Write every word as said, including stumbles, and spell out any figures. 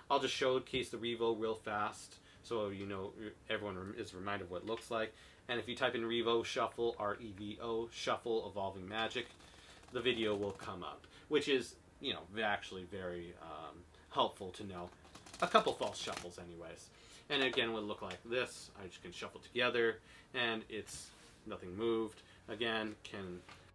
I'll just showcase the Revo real fast so you know everyone is reminded of what it looks like. And if you type in Revo Shuffle, R E V O, Shuffle Evolving Magic, the video will come up, which is, you know, actually very um, helpful to know. A couple false shuffles anyways. And again, it would look like this. I just can shuffle together, and it's nothing moved. Again, can